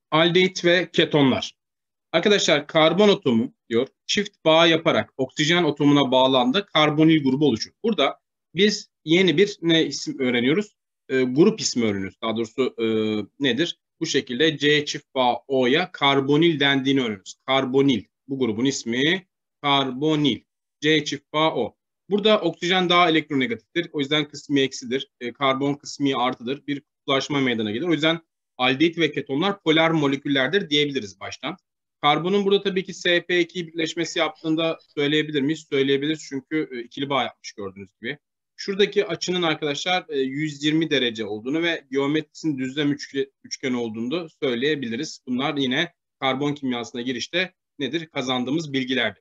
Aldehit ve ketonlar. Arkadaşlar karbon atomu diyor çift bağ yaparak oksijen atomuna bağlandı karbonil grubu oluşur. Burada biz yeni bir ne isim öğreniyoruz? Grup ismi öğreniyoruz. Daha doğrusu nedir? Bu şekilde C çift bağ O'ya karbonil dendiğini öğreniyoruz. Karbonil. Bu grubun ismi karbonil. C çift bağ O. Burada oksijen daha elektronegatiftir. O yüzden kısmi eksidir. Karbon kısmi artıdır. Bir kutuplaşma meydana gelir. O yüzden aldehit ve ketonlar polar moleküllerdir diyebiliriz baştan. Karbonun burada tabii ki sp2 birleşmesi yaptığında söyleyebilir miyiz? Söyleyebiliriz çünkü ikili bağ yapmış gördüğünüz gibi. Şuradaki açının arkadaşlar 120 derece olduğunu ve geometrisinin düzlem üçgen olduğunu da söyleyebiliriz. Bunlar yine karbon kimyasına girişte nedir? Kazandığımız bilgilerdir.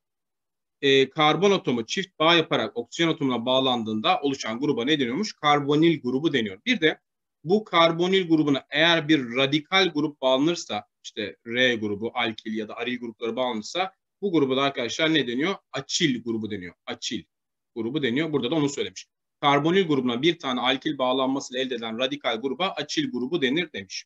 Karbon atomu çift bağ yaparak oksijen atomuna bağlandığında oluşan gruba ne deniyormuş? Karbonil grubu deniyor. Bir de bu karbonil grubuna eğer bir radikal grup bağlanırsa, işte R grubu, alkil ya da aril grupları bağlanırsa bu gruba da arkadaşlar ne deniyor? Açil grubu deniyor. Açil grubu deniyor. Burada da onu söylemiş. Karbonil grubuna bir tane alkil bağlanmasıyla elde edilen radikal gruba açil grubu denir demiş.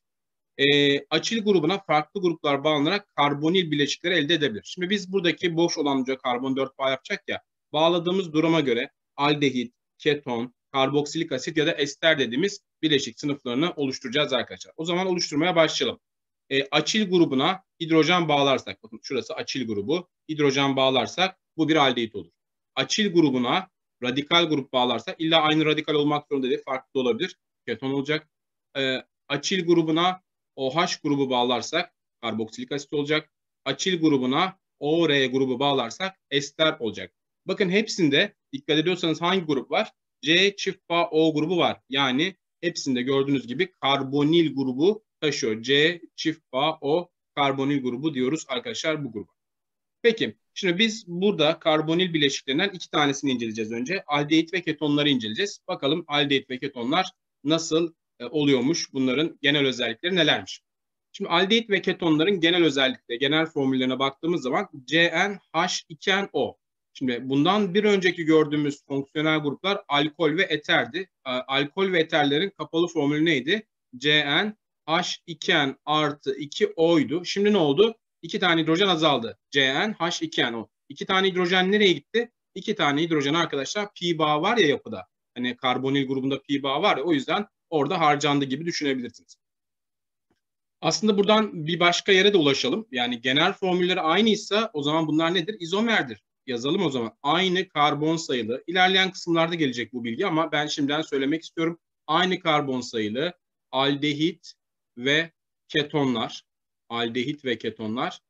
Açil grubuna farklı gruplar bağlanarak karbonil bileşikleri elde edebilir. Şimdi biz buradaki boş olan karbon 4 bağ yapacak ya, bağladığımız duruma göre aldehit, keton, karboksilik asit ya da ester dediğimiz bileşik sınıflarını oluşturacağız arkadaşlar. O zaman oluşturmaya başlayalım. Açil grubuna hidrojen bağlarsak, bakın şurası açil grubu, hidrojen bağlarsak bu bir aldehit olur. Açil grubuna radikal grup bağlarsak, illa aynı radikal olmak zorunda değil, farklı da olabilir, keton olacak. Açil grubuna OH grubu bağlarsak karboksilik asit olacak. Açil grubuna OR grubu bağlarsak ester olacak. Bakın hepsinde dikkat ediyorsanız hangi grup var? C çift bağ O grubu var. Yani hepsinde gördüğünüz gibi karbonil grubu taşıyor. C çift bağ O karbonil grubu diyoruz arkadaşlar bu gruba. Peki şimdi biz burada karbonil bileşiklerinden iki tanesini inceleyeceğiz önce. Aldehit ve ketonları inceleyeceğiz. Bakalım aldehit ve ketonlar nasıl oluyormuş? Bunların genel özellikleri nelermiş? Şimdi aldehit ve ketonların genel özellikleri, genel formüllerine baktığımız zaman CnH2nO. Şimdi bundan bir önceki gördüğümüz fonksiyonel gruplar alkol ve eterdi. Alkol ve eterlerin kapalı formülü neydi? CnH2n artı 2O'ydu. Şimdi ne oldu? İki tane hidrojen azaldı. CnH2nO. İki tane hidrojen nereye gitti? İki tane hidrojen arkadaşlar pi bağı var ya yapıda. Hani karbonil grubunda pi bağı var ya, o yüzden orada harcandı gibi düşünebilirsiniz. Aslında buradan bir başka yere de ulaşalım. Yani genel formülleri aynıysa o zaman bunlar nedir? İzomerdir. Yazalım o zaman. Aynı karbon sayılı. İlerleyen kısımlarda gelecek bu bilgi ama ben şimdiden söylemek istiyorum. Aynı karbon sayılı aldehit ve ketonlar. Aldehit ve ketonlar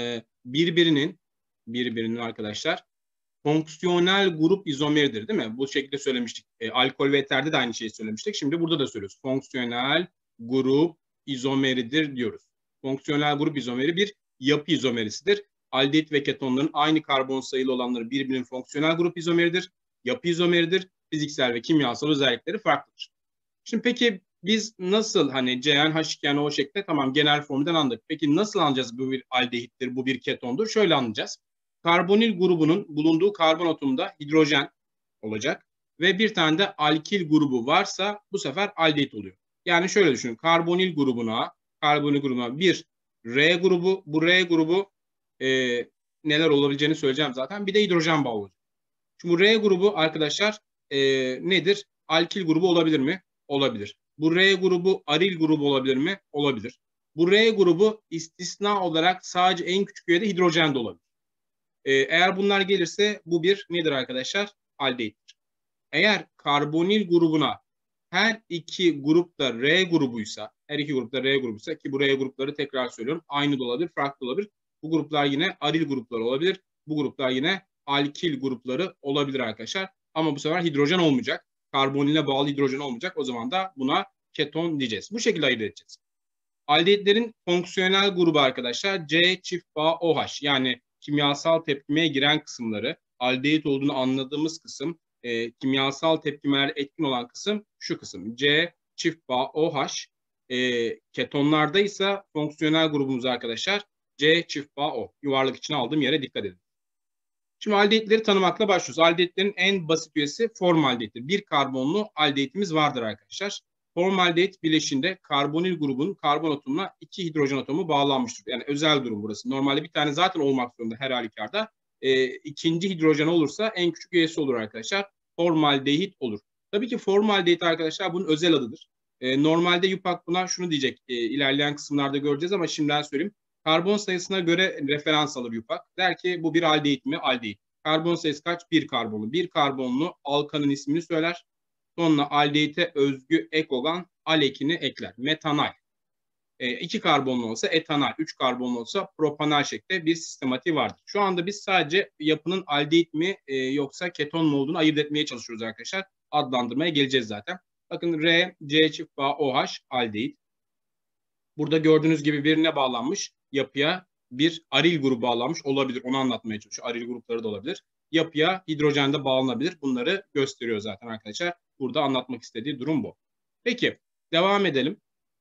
birbirinin arkadaşlar fonksiyonel grup izomeridir, değil mi? Bu şekilde söylemiştik. Alkol ve eterde de aynı şeyi söylemiştik. Şimdi burada da söylüyoruz. Fonksiyonel grup izomeridir diyoruz. Fonksiyonel grup izomeri bir yapı izomerisidir. Aldehit ve ketonların aynı karbon sayılı olanları birbirinin fonksiyonel grup izomeridir. Yapı izomeridir. Fiziksel ve kimyasal özellikleri farklıdır. Şimdi peki biz nasıl hani CnH2nO şeklinde tamam genel formülden anladık. Peki nasıl anlayacağız bu bir aldehittir, bu bir ketondur? Şöyle anlayacağız. Karbonil grubunun bulunduğu karbon atomunda hidrojen olacak ve bir tane de alkil grubu varsa bu sefer aldehit oluyor. Yani şöyle düşünün. Karbonil grubuna bir R grubu, bu R grubu e, neler olabileceğini söyleyeceğim zaten. Bir de hidrojen bağı olacak. Şimdi bu R grubu arkadaşlar nedir? Alkil grubu olabilir mi? Olabilir. Bu R grubu aril grubu olabilir mi? Olabilir. Bu R grubu istisna olarak sadece en küçük üyede hidrojen de olabilir. Eğer bunlar gelirse bu bir nedir arkadaşlar? Aldehittir. Eğer karbonil grubuna her iki grupta R grubuysa, her iki grupta R grubuysa ki bu R grupları tekrar söylüyorum aynı da olabilir, farklı olabilir. Bu gruplar yine aril grupları olabilir. Bu gruplar yine alkil grupları olabilir arkadaşlar. Ama bu sefer hidrojen olmayacak. Karbonile bağlı hidrojen olmayacak. O zaman da buna keton diyeceğiz. Bu şekilde ayırt edeceğiz. Aldehitlerin fonksiyonel grubu arkadaşlar C çift bağ OH, yani kimyasal tepkimeye giren kısımları. Aldehit olduğunu anladığımız kısım, kimyasal tepkimeler etkin olan kısım şu kısım. C çift bağ OH. Ketonlarda ise fonksiyonel grubumuz arkadaşlar C çift bağ O. Yuvarlak içine aldığım yere dikkat edin. Şimdi aldehitleri tanımakla başlıyoruz. Aldehitlerin en basit üyesi formaldehittir. Bir karbonlu aldehitimiz vardır arkadaşlar. Formaldehit bileşinde karbonil grubunun karbon atomuna 2 hidrojen atomu bağlanmıştır. Yani özel durum burası. Normalde bir tane zaten olmak zorunda her halükarda. İkinci hidrojen olursa en küçük üyesi olur arkadaşlar. Formaldehit olur. Tabii ki formaldehit arkadaşlar bunun özel adıdır. Normalde YUPAC buna şunu diyecek, ilerleyen kısımlarda göreceğiz ama şimdiden söyleyeyim. Karbon sayısına göre referans alır YUPAC. Der ki bu bir aldehit mi? Aldehit. Karbon sayısı kaç? Bir karbonlu. Bir karbonlu alkanın ismini söyler. Sonra aldehite özgü ek olan alekini ekler. Metanal. 2 karbonlu olsa etanal, 3 karbonlu olsa propanal şeklinde bir sistematiği vardır. Şu anda biz sadece yapının aldehit mi yoksa keton mu olduğunu ayırt etmeye çalışıyoruz arkadaşlar. Adlandırmaya geleceğiz zaten. Bakın R, C çift bağ OH aldehit. Burada gördüğünüz gibi birine bağlanmış yapıya bir aril grubu bağlanmış olabilir. Onu anlatmaya çalışıyor. Aril grupları da olabilir. Yapıya hidrojen de bağlanabilir. Bunları gösteriyor zaten arkadaşlar. Burada anlatmak istediği durum bu. Peki devam edelim.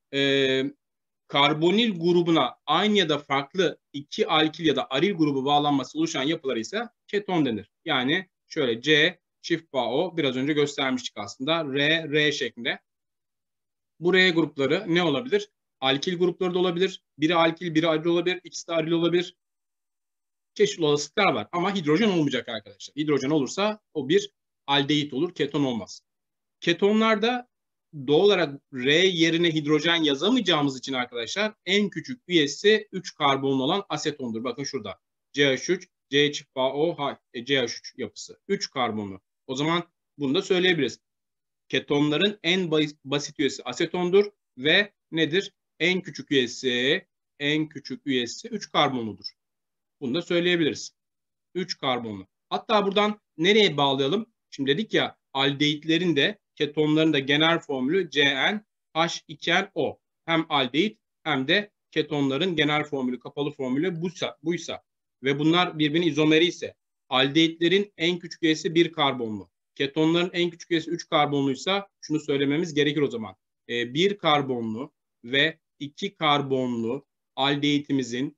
Karbonil grubuna aynı ya da farklı iki alkil ya da aril grubu bağlanması oluşan yapılara ise keton denir. Yani şöyle C çift bağ O biraz önce göstermiştik aslında. R şeklinde. Bu R grupları ne olabilir? Alkil grupları da olabilir. Biri alkil, biri aril olabilir. İkisi de aril olabilir. Çeşitli olasılıklar var ama hidrojen olmayacak arkadaşlar. Hidrojen olursa o bir aldehit olur, keton olmaz. Ketonlarda doğal olarak R yerine hidrojen yazamayacağımız için arkadaşlar en küçük üyesi 3 karbonlu olan asetondur. Bakın şurada CH3, C çift bağ O, CH3 yapısı. 3 karbonlu. O zaman bunu da söyleyebiliriz. Ketonların en basit üyesi asetondur ve nedir? En küçük üyesi 3 karbonludur. Bunu da söyleyebiliriz. 3 karbonlu. Hatta buradan nereye bağlayalım? Şimdi dedik ya aldehitlerin de ketonların da genel formülü CnH2nO. Hem aldehit hem de ketonların genel formülü, kapalı formülü buysa ve bunlar birbirinin izomeri ise aldehitlerin en küçük üyesi 1 karbonlu. Ketonların en küçük üyesi 3 karbonluysa şunu söylememiz gerekir o zaman. 1 karbonlu ve 2 karbonlu aldehitin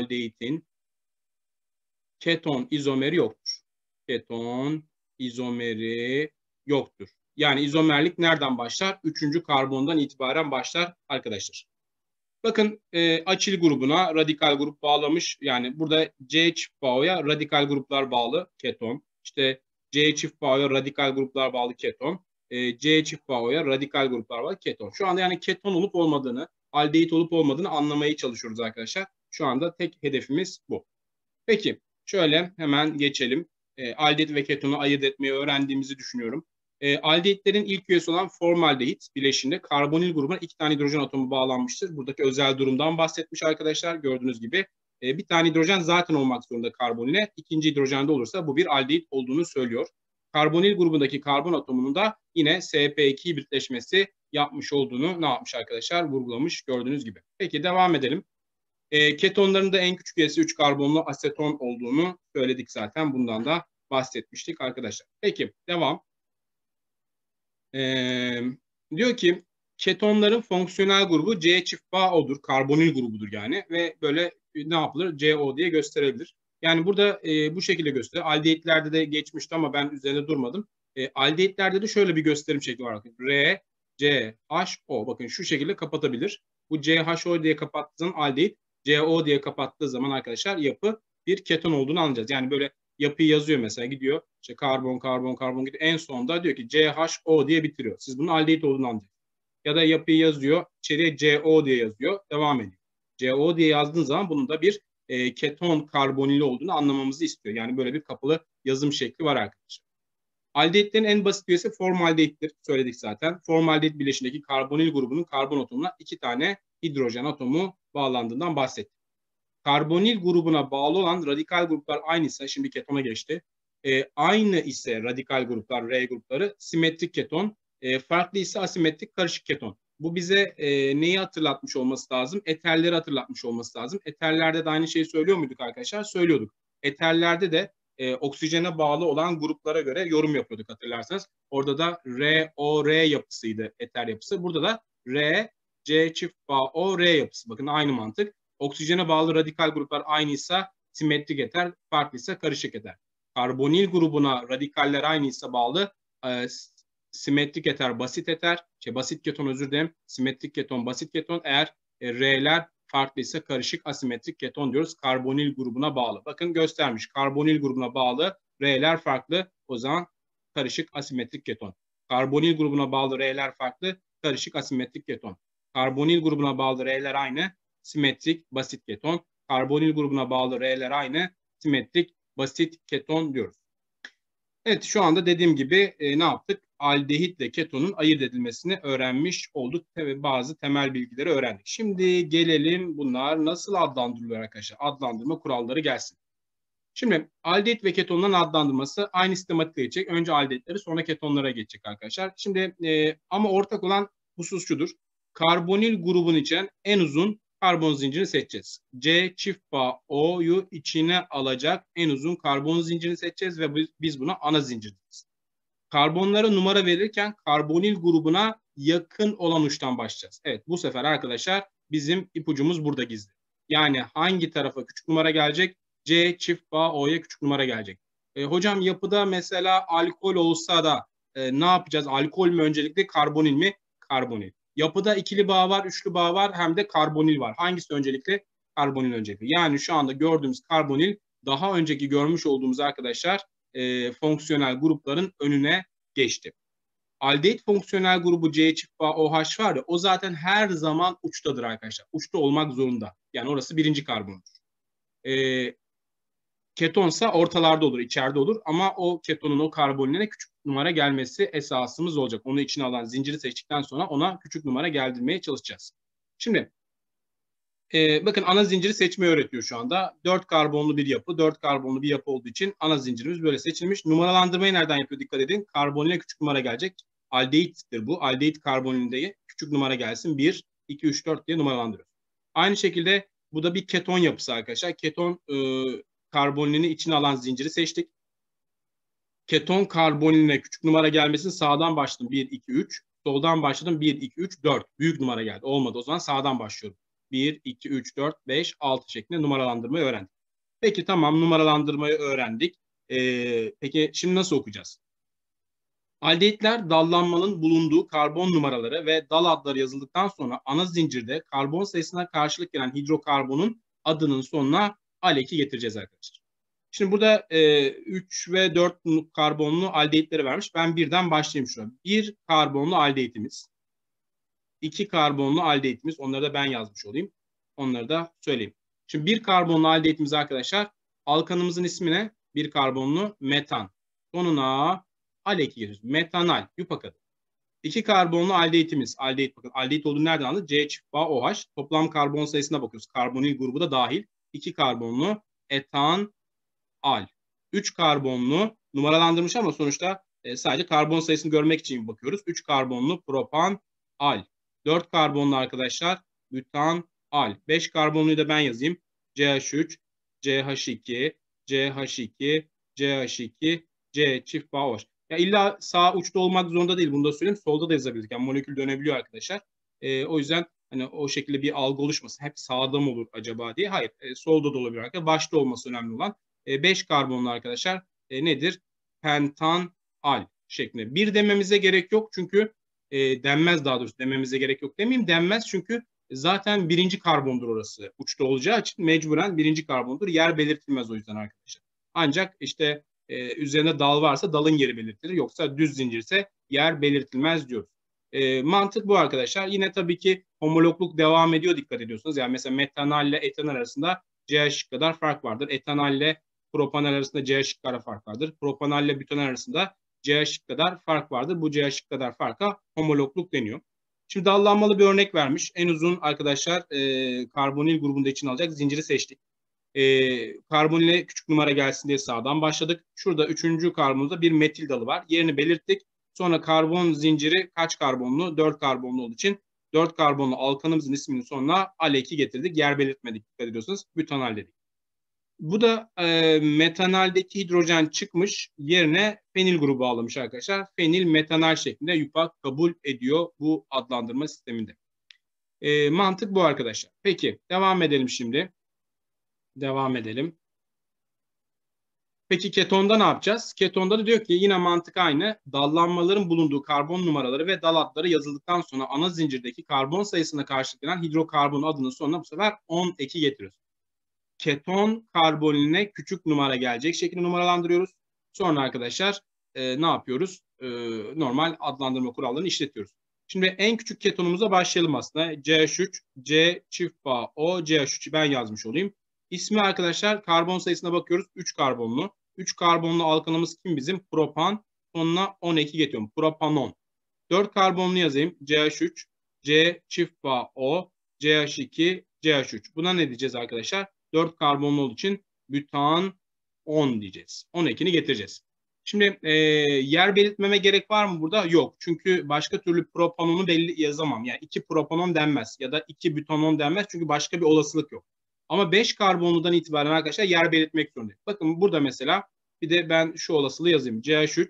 keton izomeri yoktur. Keton izomeri yoktur. Yani izomerlik nereden başlar? 3. karbondan itibaren başlar arkadaşlar. Bakın açil grubuna radikal grup bağlamış. Yani burada C çift bağ'a radikal gruplar bağlı keton. İşte C çift bağ'a radikal gruplar bağlı keton. C çift bağ'a radikal gruplar bağlı keton. Şu anda yani keton olup olmadığını, aldehit olup olmadığını anlamaya çalışıyoruz arkadaşlar. Şu anda tek hedefimiz bu. Peki şöyle hemen geçelim. Aldehit ve ketonu ayırt etmeyi öğrendiğimizi düşünüyorum. Aldehitlerin ilk üyesi olan formaldehit bileşiğinde karbonil grubuna 2 tane hidrojen atomu bağlanmıştır. Buradaki özel durumdan bahsetmiş arkadaşlar. Gördüğünüz gibi bir tane hidrojen zaten olmak zorunda karbonile. İkinci hidrojende olursa bu bir aldehit olduğunu söylüyor. Karbonil grubundaki karbon atomunun da yine sp2 hibritleşmesi yapmış olduğunu ne yapmış arkadaşlar? Vurgulamış gördüğünüz gibi. Peki devam edelim. Ketonların da en küçük üyesi 3 karbonlu aseton olduğunu söyledik zaten. Bundan da bahsetmiştik arkadaşlar. Peki devam. Diyor ki ketonların fonksiyonel grubu C çift bağ O'dur. Karbonil grubudur yani. Ve böyle ne yapılır? CO diye gösterebilir. Yani burada bu şekilde gösteriyor. Aldehitlerde de geçmişti ama ben üzerinde durmadım. Aldehitlerde de şöyle bir gösterim şekli var. R, C, H, O. Bakın şu şekilde kapatabilir. Bu CHO diye kapattığı zaman aldehit, CO diye kapattığı zaman arkadaşlar yapı bir keton olduğunu anlayacağız. Yani böyle yapıyı yazıyor mesela gidiyor. İşte karbon gidiyor. En sonunda diyor ki CHO diye bitiriyor. Siz bunun aldehit olduğunu anlayacaksınız. Ya da yapıyı yazıyor. İçeriye CO diye yazıyor. Devam ediyor. CO diye yazdığın zaman bunun da bir keton karbonili olduğunu anlamamızı istiyor. Yani böyle bir kapalı yazım şekli var arkadaşlar. Aldehitlerin en basit üyesi formaldehittir. Söyledik zaten. Formaldehit bileşindeki karbonil grubunun karbon atomuna 2 tane hidrojen atomu bağlandığından bahsettik. Karbonil grubuna bağlı olan radikal gruplar aynıysa, şimdi ketona geçti. Aynı ise radikal gruplar, R grupları simetrik keton, farklı ise asimetrik karışık keton. Bu bize neyi hatırlatmış olması lazım? Eterleri hatırlatmış olması lazım. Eterlerde de aynı şeyi söylüyor muyduk arkadaşlar? Söylüyorduk. Eterlerde de oksijene bağlı olan gruplara göre yorum yapıyorduk hatırlarsanız. Orada da R yapısıydı eter yapısı. Burada da R, C çift bağ O, R yapısı. Bakın aynı mantık. Oksijene bağlı radikal gruplar aynıysa simetrik eter, farklıysa karışık eter. Karbonil grubuna radikaller aynıysa bağlı simetrik eter, basit eter, basit keton özür dilerim, simetrik keton, basit keton. Eğer R'ler farklıysa karışık asimetrik keton diyoruz. Karbonil grubuna bağlı. Bakın göstermiş. Karbonil grubuna bağlı, R'ler farklı. O zaman karışık asimetrik keton. Karbonil grubuna bağlı, R'ler farklı, karışık asimetrik keton. Karbonil grubuna bağlı, R'ler aynı, simetrik basit keton. Karbonil grubuna bağlı, R'ler aynı, simetrik basit keton diyoruz. Evet, şu anda dediğim gibi ne yaptık? Aldehitle ketonun ayırt edilmesini öğrenmiş olduk ve bazı temel bilgileri öğrendik. Şimdi gelelim bunlar nasıl adlandırılıyor arkadaşlar? Adlandırma kuralları gelsin. Şimdi aldehit ve ketonların adlandırması aynı sistematikle geçecek. Önce aldehitleri sonra ketonlara geçecek arkadaşlar. Şimdi ama ortak olan husus şudur. Karbonil grubun içeren en uzun karbon zincirini seçeceğiz. C çift bağ O'yu içine alacak en uzun karbon zincirini seçeceğiz ve biz buna ana zincir deriz. Karbonlara numara verirken karbonil grubuna yakın olan uçtan başlayacağız. Evet, bu sefer arkadaşlar bizim ipucumuz burada gizli. Yani hangi tarafa küçük numara gelecek? C çift bağ O'ya küçük numara gelecek. Hocam yapıda mesela alkol olsa da ne yapacağız? Alkol mü öncelikli, karbonil mi? Karbonil. Yapıda ikili bağ var, üçlü bağ var, hem de karbonil var. Hangisi öncelikli? Karbonil öncelikli. Yani şu anda gördüğümüz karbonil daha önceki görmüş olduğumuz arkadaşlar fonksiyonel grupların önüne geçti. Aldehit fonksiyonel grubu C çift bağ OH var ya, o zaten her zaman uçtadır arkadaşlar. Uçta olmak zorunda. Yani orası birinci karbondur. Ketonsa ortalarda olur, içeride olur ama o ketonun, o karbonine küçük numara gelmesi esasımız olacak. Onu içine alan zinciri seçtikten sonra ona küçük numara geldirmeye çalışacağız. Şimdi bakın ana zinciri seçmeyi öğretiyor şu anda. 4 karbonlu bir yapı, 4 karbonlu bir yapı olduğu için ana zincirimiz böyle seçilmiş. Numaralandırmayı nereden yapıyor? Dikkat edin. Karbonile küçük numara gelecek. Aldehittir bu. Aldehit karbonilinde küçük numara gelsin. 1, 2, 3, 4 diye numaralandırıyoruz. Aynı şekilde bu da bir keton yapısı arkadaşlar. Keton karbonilini içine alan zinciri seçtik. Keton karboniline küçük numara gelmesini sağdan başladım. 1, 2, 3. Soldan başladım. 1, 2, 3, 4. Büyük numara geldi. Olmadı. O zaman sağdan başlıyorum. 1, 2, 3, 4, 5, 6 şeklinde numaralandırmayı öğrendik. Peki tamam, numaralandırmayı öğrendik. Peki şimdi nasıl okuyacağız? Aldehitler dallanmanın bulunduğu karbon numaraları ve dal adları yazıldıktan sonra ana zincirde karbon sayısına karşılık gelen hidrokarbonun adının sonuna aleki getireceğiz arkadaşlar. Şimdi burada 3 ve 4 karbonlu aldehitleri vermiş. Ben birden başlayayım şuna. 1 karbonlu aldehitimiz. 2 karbonlu aldehitimiz. Onları da ben yazmış olayım. Onları da söyleyeyim. Şimdi 1 karbonlu aldehitimiz arkadaşlar. Alkanımızın ismi ne? 1 karbonlu metan. Sonuna aleki geliyoruz. Metanal. Yupak adı. 2 karbonlu aldehitimiz. Aldehit, bakın aldehit olduğunu nereden aldık? C çift bağ OH. Toplam karbon sayısına bakıyoruz. Karbonil grubu da dahil. 2 karbonlu etan al. 3 karbonlu numaralandırmış ama sonuçta sadece karbon sayısını görmek için bakıyoruz. 3 karbonlu propan al. 4 karbonlu arkadaşlar bütan al. 5 karbonluyu da ben yazayım. CH3, CH2, CH2, CH2, C çift bağ OH. Ya illa sağ uçta olmak zorunda değil. Bunu da söyleyeyim. Solda da yazabilirdik. Yani molekül dönebiliyor arkadaşlar. O yüzden hani o şekilde bir algı oluşmasın. Hep sağda mı olur acaba diye. Hayır. Solda da olabilir arkadaşlar. Başta olması önemli olan. 5 karbonlu arkadaşlar nedir? Pentanal şeklinde. Bir dememize gerek yok çünkü denmez, daha doğrusu dememize gerek yok demeyeyim, denmez çünkü zaten birinci karbondur orası. Uçta olacağı için mecburen birinci karbondur. Yer belirtilmez o yüzden arkadaşlar. Ancak işte üzerinde dal varsa dalın yeri belirtilir. Yoksa düz zincirse yer belirtilmez diyoruz. Mantık bu arkadaşlar. Yine tabii ki homologluk devam ediyor, dikkat ediyorsunuz. Yani mesela metanal ile etanol arasında CH kadar fark vardır. Etanol ile propanol arasında CH kadar fark vardır. Propanol ile bütanol arasında CH kadar fark vardır. Bu CH kadar farka homologluk deniyor. Şimdi dallanmalı bir örnek vermiş. En uzun arkadaşlar karbonil grubunda için alacak zinciri seçtik. Karbonile küçük numara gelsin diye sağdan başladık. Şurada 3. karbonda bir metil dalı var. Yerini belirttik. Sonra karbon zinciri kaç karbonlu? 4 karbonlu olduğu için 4 karbonlu alkanımızın isminin sonuna aleki getirdik. Yer belirtmedik, dikkat ediyorsunuz. Bütanal dedik. Bu da metanaldeki hidrojen çıkmış, yerine fenil grubu bağlamış arkadaşlar. Fenil metanal şeklinde yupak kabul ediyor bu adlandırma sisteminde. Mantık bu arkadaşlar. Peki devam edelim şimdi. Devam edelim. Peki ketonda ne yapacağız? Ketonda da diyor ki yine mantık aynı. Dallanmaların bulunduğu karbon numaraları ve dal adları yazıldıktan sonra ana zincirdeki karbon sayısına karşılık gelen hidrokarbon adının sonuna bu sefer 10 eki getiriyoruz. Keton karbonine küçük numara gelecek şekilde numaralandırıyoruz. Sonra arkadaşlar ne yapıyoruz? Normal adlandırma kurallarını işletiyoruz. Şimdi en küçük ketonumuza başlayalım aslında. CH3, C çift bağ O, CH3'ü ben yazmış olayım. İsmi arkadaşlar karbon sayısına bakıyoruz. 3 karbonlu. 3 karbonlu alkanımız kim bizim? Propan. Sonuna 12 getiriyorum. Propanon. 4 karbonlu yazayım. CH3, C çift bağ O, CH2, CH3. Buna ne diyeceğiz arkadaşlar? 4 karbonlu olduğu için butan 10 diyeceğiz. 12'ni getireceğiz. Şimdi yer belirtmeme gerek var mı burada? Yok. Çünkü başka türlü propanonu belli yazamam. Yani 2 propanon denmez ya da 2 butanon denmez. Çünkü başka bir olasılık yok. Ama 5 karbonludan itibaren arkadaşlar yer belirtmek zorundayım. Bakın burada mesela bir de ben şu olasılığı yazayım. CH3,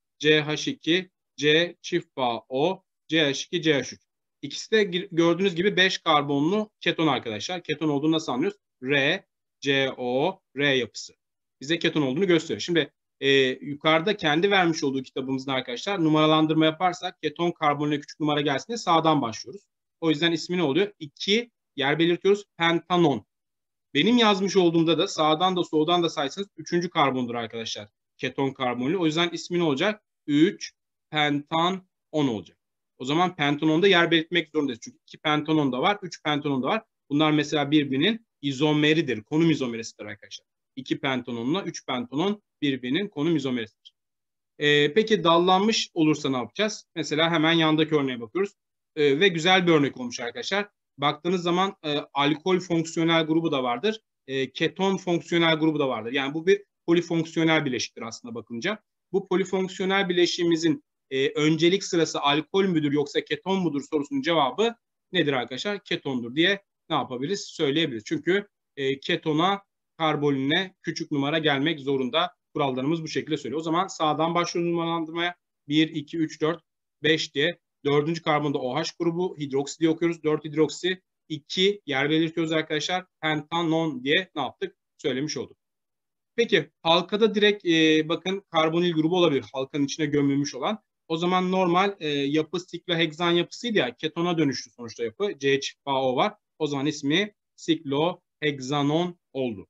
CH2, C çift bağ O, CH2, CH3. İkisi de gördüğünüz gibi 5 karbonlu keton arkadaşlar. Keton olduğunu nasıl anlıyoruz? R, CO, R yapısı. Bize keton olduğunu gösteriyor. Şimdi yukarıda kendi vermiş olduğu kitabımızda arkadaşlar numaralandırma yaparsak keton karbonuna küçük numara gelsin diye sağdan başlıyoruz. O yüzden ismi ne oluyor? 2 yer belirtiyoruz. Pentanon. Benim yazmış olduğumda da sağdan da soldan da saysanız 3. karbondur arkadaşlar. Keton karbonlu. O yüzden ismi ne olacak? 3 pentan 10 olacak. O zaman pentanonda yer belirtmek zorundayız. Çünkü 2 pentanon da var, 3 pentanon da var. Bunlar mesela birbirinin izomeridir. Konum izomerisidir arkadaşlar. 2 pentanonla 3 pentanon birbirinin konum izomerisidir. Peki dallanmış olursa ne yapacağız? Mesela hemen yandaki örneğe bakıyoruz. Ve güzel bir örnek olmuş arkadaşlar. Baktığınız zaman alkol fonksiyonel grubu da vardır. Keton fonksiyonel grubu da vardır. Yani bu bir polifonksiyonel bileşiktir aslında bakınca. Bu polifonksiyonel bileşiğimizin öncelik sırası alkol müdür yoksa keton mudur sorusunun cevabı nedir arkadaşlar? Ketondur diye ne yapabiliriz? Söyleyebiliriz. Çünkü ketona karbonine küçük numara gelmek zorunda. Kurallarımız bu şekilde söylüyor. O zaman sağdan başlıyoruz numaralandırmaya. 1, 2, 3, 4, 5 diye. 4. karbonda OH grubu hidroksi diye okuyoruz. 4 hidroksi 2 yer belirtiyoruz arkadaşlar. Pentanon diye ne yaptık? Söylemiş olduk. Peki halkada direkt bakın karbonil grubu olabilir. Halkanın içine gömülmüş olan. O zaman normal yapı sikloheksan yapısıydı ya. Ketona dönüştü sonuçta yapı. C çift bağ O var. O zaman ismi sikloheksanon oldu.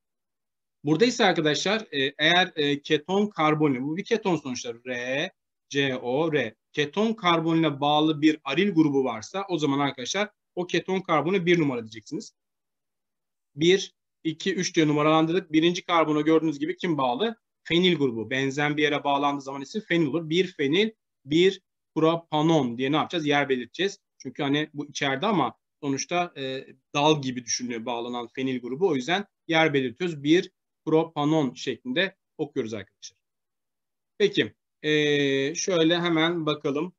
Burada ise arkadaşlar eğer keton karbonil, bu bir keton sonuçta R, CO, R. Keton karbonile bağlı bir aril grubu varsa o zaman arkadaşlar o keton karbonu 1 numara diyeceksiniz. 1, 2, 3 diye numaralandırdık. Birinci karbona gördüğünüz gibi kim bağlı? Fenil grubu. Benzen bir yere bağlandığı zaman ise fenil olur. 1 fenil, 1 propanon diye ne yapacağız? Yer belirteceğiz. Çünkü hani bu içeride ama sonuçta dal gibi düşünülüyor bağlanan fenil grubu. O yüzden yer belirtiyoruz. 1 propanon şeklinde okuyoruz arkadaşlar. Peki şöyle hemen bakalım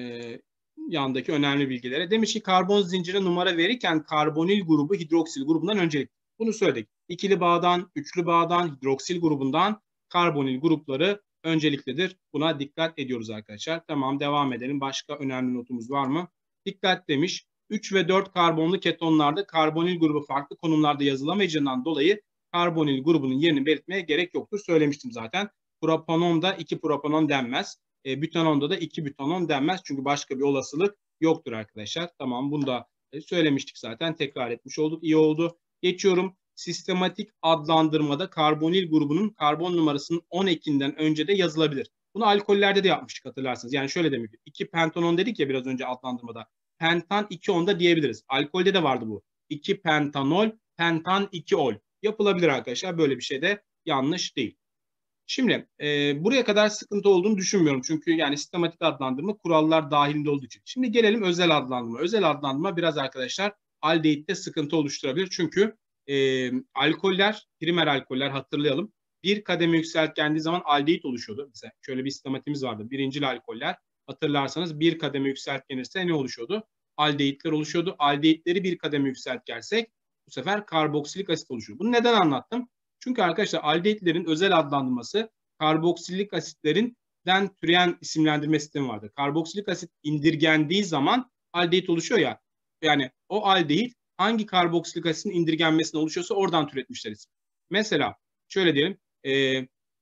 yandaki önemli bilgilere. Demiş ki karbon zincirine numara verirken karbonil grubu hidroksil grubundan öncelik. Bunu söyledik. İkili bağdan, üçlü bağdan, hidroksil grubundan karbonil grupları önceliklidir. Buna dikkat ediyoruz arkadaşlar. Tamam devam edelim. Başka önemli notumuz var mı? Dikkat demiş. 3 ve 4 karbonlu ketonlarda karbonil grubu farklı konumlarda yazılamayacağından dolayı karbonil grubunun yerini belirtmeye gerek yoktur. Söylemiştim zaten. Propanonda 2 propanon denmez. Bütanonda da 2 bütanon denmez. Çünkü başka bir olasılık yoktur arkadaşlar. Tamam bunu da söylemiştik zaten. Tekrar etmiş olduk. İyi oldu. Geçiyorum. Sistematik adlandırmada karbonil grubunun karbon numarasının 10 ekinden önce de yazılabilir. Bunu alkollerde de yapmıştık hatırlarsınız. Yani şöyle demek. 2 pentanon dedik ya biraz önce adlandırmada. Pentan 2 onda diyebiliriz. Alkolde de vardı bu. 2 pentanol, pentan 2 ol. Yapılabilir arkadaşlar. Böyle bir şey de yanlış değil. Şimdi buraya kadar sıkıntı olduğunu düşünmüyorum. Çünkü yani sistematik adlandırma kurallar dahilinde olduğu için. Şimdi gelelim özel adlandırma. Özel adlandırma biraz arkadaşlar aldehit'te sıkıntı oluşturabilir. Çünkü alkoller, primer alkoller hatırlayalım. Bir kademe yükseltgendiği zaman aldehit oluşuyordu. Mesela şöyle bir sistematimiz vardı. Birincil alkoller hatırlarsanız bir kademe yükseltgenirse ne oluşuyordu? Aldehitler oluşuyordu. Aldehitleri bir kademe yükseltgersek bu sefer karboksilik asit oluşuyor. Bunu neden anlattım? Çünkü arkadaşlar aldehitlerin özel adlandırması karboksilik asitlerinden türeyen isimlendirme sistemi vardır. Karboksilik asit indirgendiği zaman aldehit oluşuyor ya. Yani o aldehit hangi karboksilik asitin indirgenmesine oluşuyorsa oradan türetmişler isim. Mesela şöyle diyelim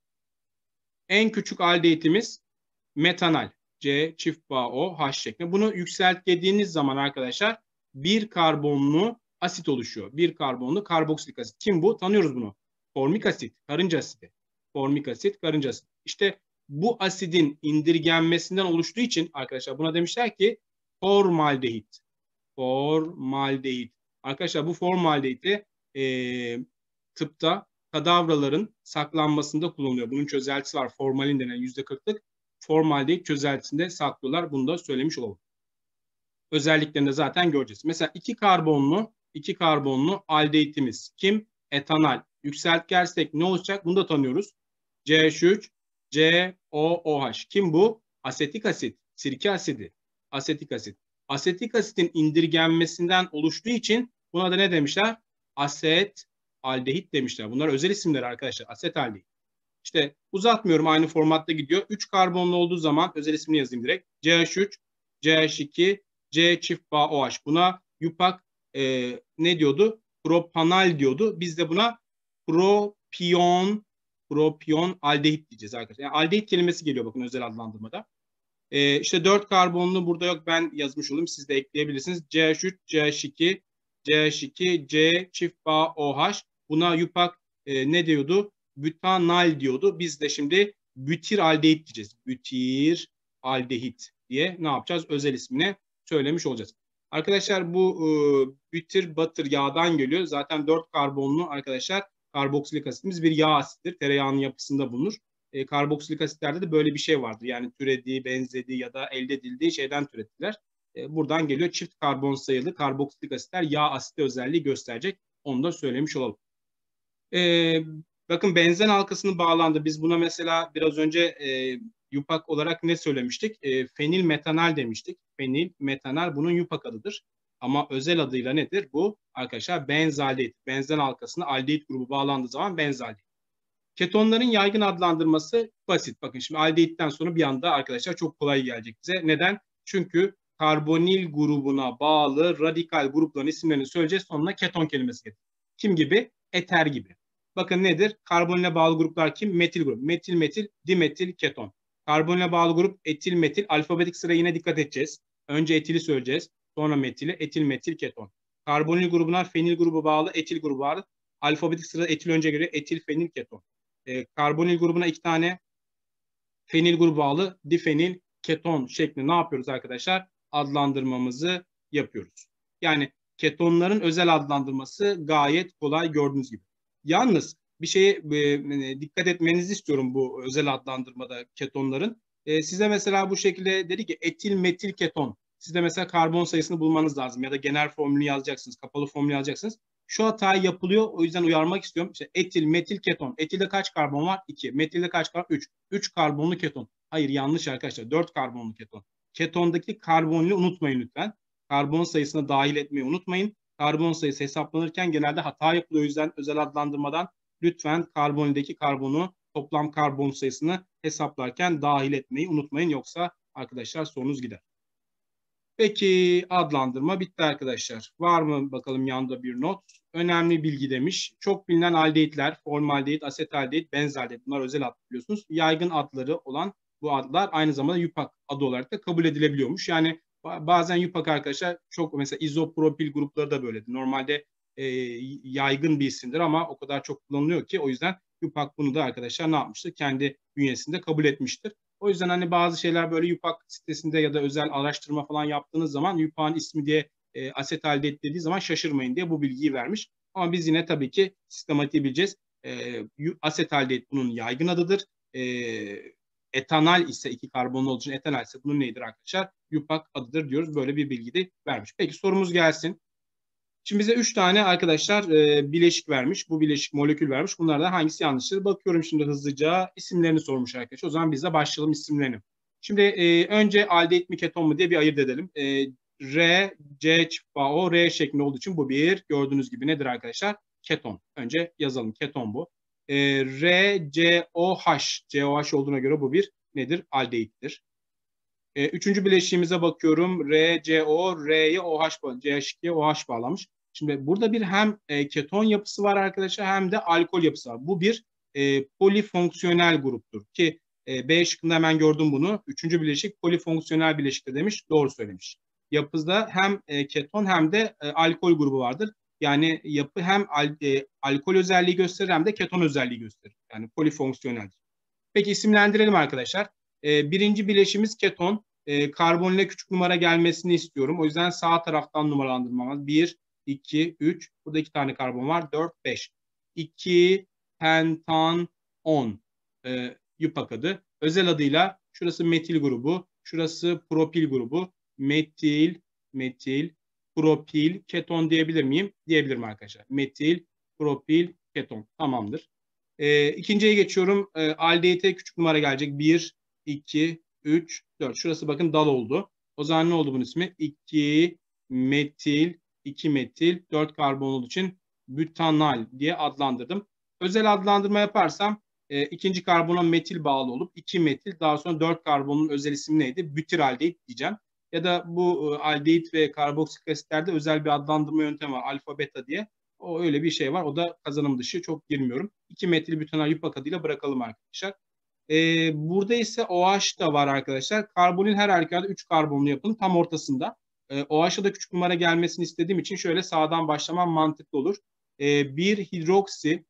En küçük aldehitimiz metanal. C çift bağ O H şeklinde. Bunu yükselttiğiniz zaman arkadaşlar bir karbonlu asit oluşuyor. Bir karbonlu karboksilik asit. Kim bu? Tanıyoruz bunu. Formik asit, karınca asidi. Formik asit, karınca asit. İşte bu asidin indirgenmesinden oluştuğu için arkadaşlar buna demişler ki formaldehit. Formaldehit. Arkadaşlar bu formaldehiti tıpta kadavraların saklanmasında kullanılıyor. Bunun çözeltisi var. Formalin denen %40'lık formaldehit çözeltisinde saklıyorlar. Bunu da söylemiş olalım. Özelliklerini de zaten göreceğiz. Mesela iki karbonlu aldehitimiz kim? Etanal. Yükseltgersek ne olacak? Bunu da tanıyoruz. CH3, COOH. Kim bu? Asetik asit, sirke asidi. Asetik asit. Asetik asitin indirgenmesinden oluştuğu için buna da ne demişler? Aset aldehit demişler. Bunlar özel isimler arkadaşlar. Aset aldehit. İşte uzatmıyorum, aynı formatta gidiyor. 3 karbonlu olduğu zaman özel ismini yazayım direkt. CH3, CH2, C çift bağ OH. Buna yupak ne diyordu? Propanal diyordu. Biz de buna propion aldehit diyeceğiz arkadaşlar. Yani aldehit kelimesi geliyor bakın özel adlandırmada. İşte 4 karbonlu burada yok, ben yazmış olayım, siz de ekleyebilirsiniz. CH3, CH2, CH2, C çift bağ OH. Buna yupak ne diyordu? Butanal diyordu. Biz de şimdi butir aldehit diyeceğiz. Butir aldehit diye ne yapacağız? Özel ismini söylemiş olacağız. Arkadaşlar bu butir butter yağdan geliyor. Zaten 4 karbonlu arkadaşlar karboksilik asitimiz bir yağ asittir. Tereyağının yapısında bulunur. Karboksilik asitlerde de böyle bir şey vardır. Yani türediği, benzediği ya da elde edildiği şeyden türettiler. Buradan geliyor. Çift karbon sayılı karboksilik asitler yağ asiti özelliği gösterecek. Onu da söylemiş olalım. Bakın benzen halkasının bağlandı. Biz buna mesela biraz önce yupak olarak ne söylemiştik? Fenil metanal demiştik. Fenil metanal bunun yupak adıdır. Ama özel adıyla nedir? Bu arkadaşlar benzaldehit. Benzen halkasına aldehit grubu bağlandığı zaman benzaldehit. Ketonların yaygın adlandırması basit. Bakın şimdi aldehitten sonra bir anda arkadaşlar çok kolay gelecek bize. Neden? Çünkü karbonil grubuna bağlı radikal grupların isimlerini söyleyeceğiz. Sonuna keton kelimesi getir. Kim gibi? Eter gibi. Bakın nedir? Karbonile bağlı gruplar kim? Metil grup. Metil, metil, dimetil, keton. Karbonile bağlı grup etil, metil. Alfabetik sıra yine dikkat edeceğiz. Önce etili söyleyeceğiz. Sonra metili. Etil, metil, keton. Karbonil grubuna fenil grubu bağlı, etil grubu bağlı. Alfabetik sırada etil önce geliyor. Etil, fenil, keton. Karbonil grubuna 2 tane fenil grubu bağlı difenil keton şeklinde ne yapıyoruz arkadaşlar? Adlandırmamızı yapıyoruz. Yani ketonların özel adlandırması gayet kolay gördüğünüz gibi. Yalnız bir şeye dikkat etmenizi istiyorum bu özel adlandırmada ketonların. Size mesela bu şekilde dedi ki etil metil keton. Siz de mesela karbon sayısını bulmanız lazım ya da genel formülü yazacaksınız, kapalı formülü yazacaksınız. Şu hatayı yapılıyor. O yüzden uyarmak istiyorum. İşte etil, metil, keton. Etilde kaç karbon var? 2. Metilde kaç karbon? 3. 3 karbonlu keton. Hayır, yanlış arkadaşlar. 4 karbonlu keton. Ketondaki karbonlu unutmayın lütfen. Karbon sayısına dahil etmeyi unutmayın. Karbon sayısı hesaplanırken genelde hata yapılıyor. O yüzden özel adlandırmadan lütfen karbonildeki karbonu, toplam karbon sayısını hesaplarken dahil etmeyi unutmayın. Yoksa arkadaşlar sorunuz gider. Peki adlandırma bitti arkadaşlar. Var mı bakalım yanında bir not? Önemli bilgi demiş. Çok bilinen aldehitler, formaldehit, asetaldehit, benzaldehit. Bunlar özel ad biliyorsunuz. Yaygın adları olan bu adlar aynı zamanda yupak adı olarak da kabul edilebiliyormuş. Yani bazen yupak arkadaşlar çok, mesela izopropil grupları da böyledir. Normalde yaygın bir isimdir ama o kadar çok kullanılıyor ki o yüzden yupak bunu da arkadaşlar ne yapmıştır? Kendi bünyesinde kabul etmiştir. O yüzden hani bazı şeyler böyle yupak sitesinde ya da özel araştırma falan yaptığınız zaman yupağın ismi diye asetaldehit dediği zaman şaşırmayın diye bu bilgiyi vermiş. Ama biz yine tabii ki sistematiği bileceğiz. Asetaldehit bunun yaygın adıdır. Etanal ise 2 karbonlu olduğu için etanal ise bunun neyidir arkadaşlar? Yupak adıdır diyoruz. Böyle bir bilgi de vermiş. Peki sorumuz gelsin. Şimdi bize 3 tane arkadaşlar bileşik vermiş. Bu bileşik molekül vermiş. Bunlardan hangisi yanlıştır? Bakıyorum şimdi hızlıca. İsimlerini sormuş arkadaşlar. O zaman biz de başlayalım isimlerini. Şimdi önce aldehit mi keton mu diye bir ayırt edelim. R, C çift bağ O, R şeklinde olduğu için bu bir. Gördüğünüz gibi nedir arkadaşlar? Keton. Önce yazalım. Keton bu. R, C, O, H. C, O, H olduğuna göre bu bir nedir? Aldehittir. Üçüncü bileşiğimize bakıyorum. R, C, O, R'ye OH, CH2'ye OH bağlamış. Şimdi burada bir hem keton yapısı var arkadaşlar hem de alkol yapısı var. Bu bir polifonksiyonel gruptur ki B şıkkında hemen gördüm bunu. Üçüncü bileşik polifonksiyonel bileşiktir demiş. Doğru söylemiş. Yapıda hem keton hem de alkol grubu vardır. Yani yapı hem alkol özelliği gösterir hem de keton özelliği gösterir. Yani polifonksiyonel. Peki isimlendirelim arkadaşlar. Birinci bileşimiz keton. Karbonile küçük numara gelmesini istiyorum. O yüzden sağ taraftan numaralandırmamız. 1, 2, 3. Burada 2 tane karbon var. 4, 5. 2 pentan 10. YUPAC adı. Özel adıyla şurası metil grubu. Şurası propil grubu. Metil, propil, keton diyebilir miyim? Diyebilirim arkadaşlar. Metil, propil, keton. Tamamdır. İkinciye geçiyorum. Aldehite küçük numara gelecek. 1, 2, 3, 4. Şurası bakın dal oldu. O zaman ne oldu bunun ismi? 2 metil, 2 metil, 4 karbon olduğu için butanal diye adlandırdım. Özel adlandırma yaparsam ikinci karbona metil bağlı olup 2 metil, daha sonra 4 karbonun özel ismi neydi? Butyraldehit diyeceğim. Ya da bu aldehit ve karboksik asitlerde özel bir adlandırma yöntemi var. Alfa beta diye. O öyle bir şey var. O da kazanım dışı. Çok girmiyorum. 2 metil butanal YUPAC adıyla bırakalım arkadaşlar. Burada ise OH da var arkadaşlar. Karbonil her halükarda 3 karbonlu yapının tam ortasında. OH'a da küçük numara gelmesini istediğim için şöyle sağdan başlamam mantıklı olur. Bir hidroksi,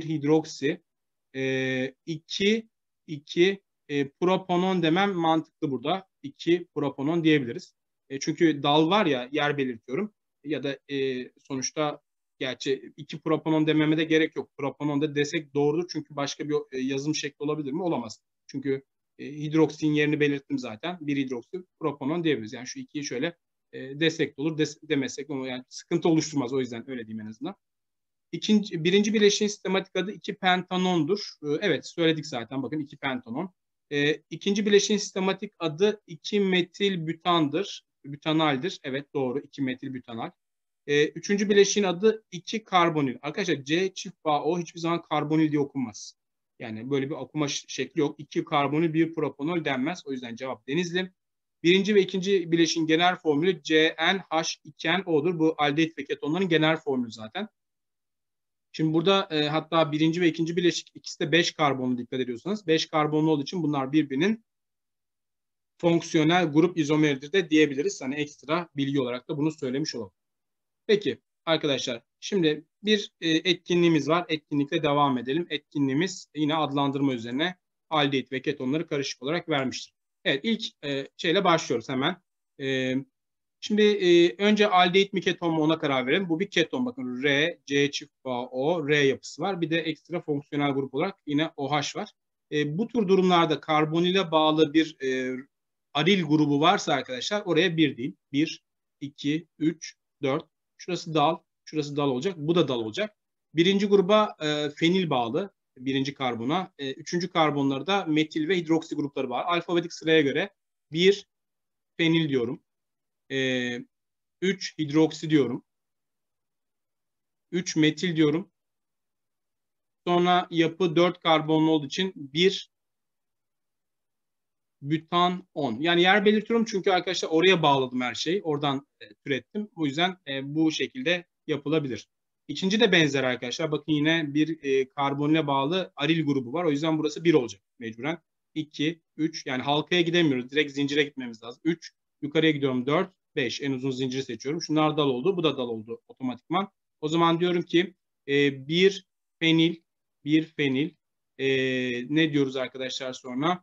2 propanon demem mantıklı burada. 2 propanon diyebiliriz. Çünkü dal var ya, yer belirtiyorum. Ya da sonuçta gerçi 2 propanon dememe de gerek yok. Propanon da desek doğrudur. Çünkü başka bir yazım şekli olabilir mi? Olamaz. Çünkü hidroksin yerini belirttim zaten. Bir hidroksi propanon diyebiliriz. Yani şu 2'yi şöyle desek de olur, demesek ama yani sıkıntı oluşturmaz. O yüzden öyle diyeyim en azından. Birinci bileşiğin sistematik adı 2 pentanondur. Evet söyledik zaten, bakın 2 pentanon. İkinci bileşiğin sistematik adı 2 metil butandır. Butanaldir. Evet doğru, 2 metil butanal. Üçüncü bileşiğin adı 2 karbonil. Arkadaşlar C çift bağ O hiçbir zaman karbonil diye okunmaz. Yani böyle bir okuma şekli yok. 2 karbonil 1 propanol denmez. O yüzden cevap Denizli. Birinci ve ikinci bileşiğin genel formülü CnH2nO'dur. Bu aldehit ve ketonların genel formülü zaten. Şimdi burada hatta birinci ve ikinci bileşik ikisi de 5 karbonlu, dikkat ediyorsanız. 5 karbonlu olduğu için bunlar birbirinin fonksiyonel grup izomeridir de diyebiliriz. Hani ekstra bilgi olarak da bunu söylemiş olalım. Peki arkadaşlar, şimdi bir etkinliğimiz var. Etkinlikle devam edelim. Etkinliğimiz yine adlandırma üzerine aldehit ve ketonları karışık olarak vermiştir. Evet, ilk şeyle başlıyoruz hemen. Şimdi önce aldehit mi keton mu ona karar verelim. Bu bir keton, bakın R, C çift bağ O, R yapısı var. Bir de ekstra fonksiyonel grup olarak yine OH var. Bu tür durumlarda karbonile bağlı bir aril grubu varsa arkadaşlar oraya 1 değil. 1, 2, 3, 4. Şurası dal, şurası dal olacak. Bu da dal olacak. Birinci gruba fenil bağlı, birinci karbona. Üçüncü karbonlarda metil ve hidroksi grupları var. Alfabetik sıraya göre 1 fenil diyorum. 3 hidroksi diyorum. 3 metil diyorum. Sonra yapı 4 karbonlu olduğu için 1 butan 10. Yani yer belirtiyorum çünkü arkadaşlar oraya bağladım her şeyi. Oradan türettim. O yüzden bu şekilde yapılabilir. İkinci de benzer arkadaşlar. Bakın yine bir karbonile bağlı aril grubu var. O yüzden burası 1 olacak mecburen. 2, 3 yani halkaya gidemiyoruz. Direkt zincire gitmemiz lazım. 3, yukarıya gidiyorum 4, 5. En uzun zinciri seçiyorum. Şunlar dal oldu. Bu da dal oldu otomatikman. O zaman diyorum ki bir fenil, ne diyoruz arkadaşlar sonra?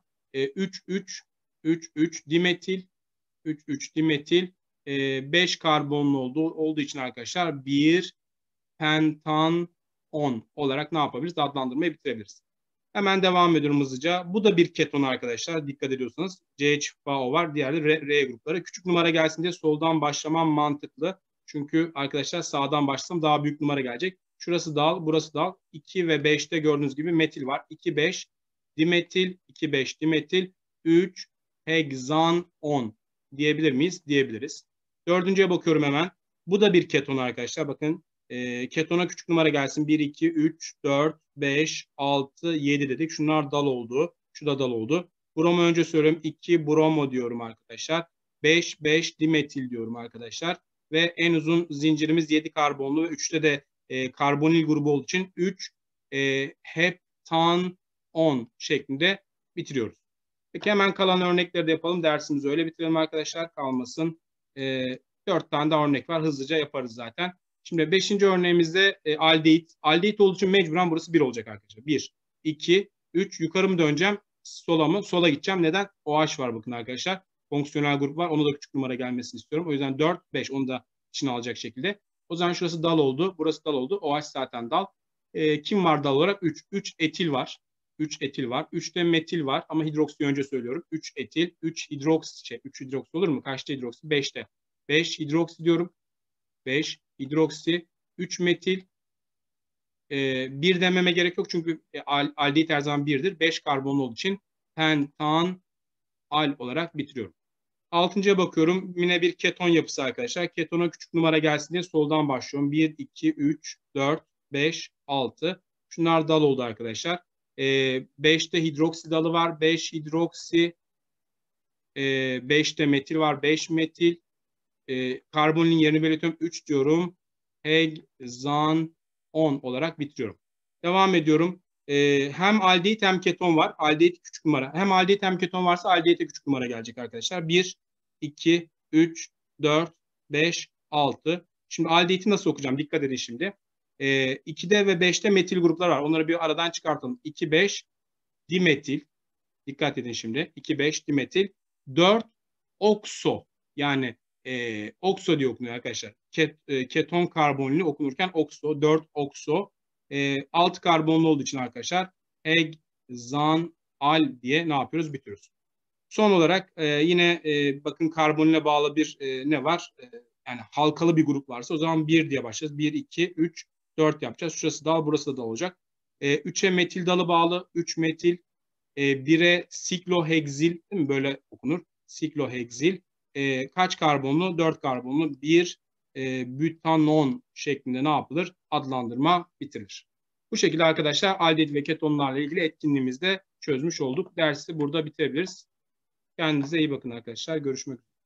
3 dimetil, 3 dimetil, 5 karbonlu olduğu için arkadaşlar 1 pentan 10 olarak ne yapabiliriz? Adlandırmayı bitirebiliriz. Hemen devam ediyorum hızlıca. Bu da bir keton arkadaşlar. Dikkat ediyorsanız C çift bağ O var. Diğerleri R grupları. Küçük numara gelsin diye soldan başlamam mantıklı. Çünkü arkadaşlar sağdan başlasam daha büyük numara gelecek. Şurası dal, burası dal. 2 ve 5'te gördüğünüz gibi metil var. 2, 5 dimetil, 2, 5 dimetil, 3 hegzan 10 diyebilir miyiz? Diyebiliriz. Dördüncüye bakıyorum hemen. Bu da bir keton arkadaşlar. Bakın ketona küçük numara gelsin. 1, 2, 3, 4, 5, 6, 7 dedik. Şunlar dal oldu. Şu da dal oldu. Bromo önce söylüyorum. 2 bromo diyorum arkadaşlar. 5 dimetil diyorum arkadaşlar. Ve en uzun zincirimiz 7 karbonlu ve 3'te de karbonil grubu olduğu için 3 heptan 10 şeklinde bitiriyoruz. Peki hemen kalan örnekleri de yapalım. Dersimizi öyle bitirelim arkadaşlar. Kalmasın. 4 tane daha örnek var. Hızlıca yaparız zaten. Şimdi 5. örneğimizde aldehit. Aldehit olduğu için mecburen burası 1 olacak arkadaşlar. 1, 2, 3. Yukarı mı döneceğim? Sola mı? Sola gideceğim. Neden? OH var bakın arkadaşlar. Fonksiyonel grup var. Onu da küçük numara gelmesini istiyorum. O yüzden 4, 5. Onu da içine alacak şekilde. O zaman şurası dal oldu. Burası dal oldu. OH zaten dal. Kim var dal olarak? 3. 3 etil var. 3 etil var. 3 de metil var ama hidroksi önce söylüyorum. 3 etil, 3 hidroksi. 3 hidroksi olur mu? Kaçta hidroksi? 5'te. 5 hidroksi diyorum. 5 hidroksi, 3 metil. 1 dememe gerek yok çünkü aldehit her zaman 1'dir. 5 karbonlu olduğu için pentan al olarak bitiriyorum. 6.'ya bakıyorum. Yine bir keton yapısı arkadaşlar. Ketona küçük numara gelsin diye soldan başlıyorum. 1, 2, 3, 4, 5, 6. Şunlar dal oldu arkadaşlar. 5'te hidroksi dalı var. 5 hidroksi. 5'te metil var. 5 metil. Karbonun yerini belirtiyorum. 3 diyorum. Hexan 10 olarak bitiriyorum. Devam ediyorum. Hem aldehit hem keton var. Aldehit küçük numara. Hem aldehit hem keton varsa aldehite küçük numara gelecek arkadaşlar. 1, 2, 3, 4, 5, 6. Şimdi aldehiti nasıl okuyacağım? Dikkat edin şimdi. 2'de ve 5'te metil gruplar var. Onları bir aradan çıkartalım. 2, 5 dimetil. Dikkat edin şimdi. 2, 5 dimetil. 4 okso. Yani okso diye okunuyor arkadaşlar. Keton karbonlu okunurken okso. 4 okso. 6 karbonlu olduğu için arkadaşlar hexanal diye ne yapıyoruz? Bitiriyoruz. Son olarak yine bakın karbonile bağlı bir ne var? Yani halkalı bir grup varsa o zaman 1 diye başlayacağız. 1, 2, 3, 4 yapacağız. Şurası dal, burası da dal olacak. 3'e metil dalı bağlı. 3 metil. 1'e sikloheksil, değil mi? Böyle okunur. Sikloheksil. Kaç karbonlu? 4 karbonlu. 1 bütanon şeklinde ne yapılır? Adlandırma bitirilir. Bu şekilde arkadaşlar aldehit ve ketonlarla ilgili etkinliğimizde çözmüş olduk. Dersi burada bitirebiliriz. Kendinize iyi bakın arkadaşlar. Görüşmek üzere.